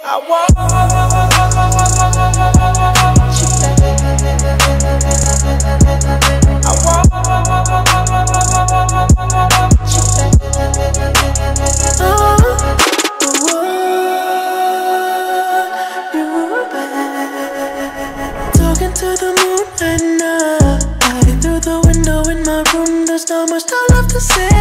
I want you back. Talking to the moon at night. Through the window in my room, there's not much I love to say.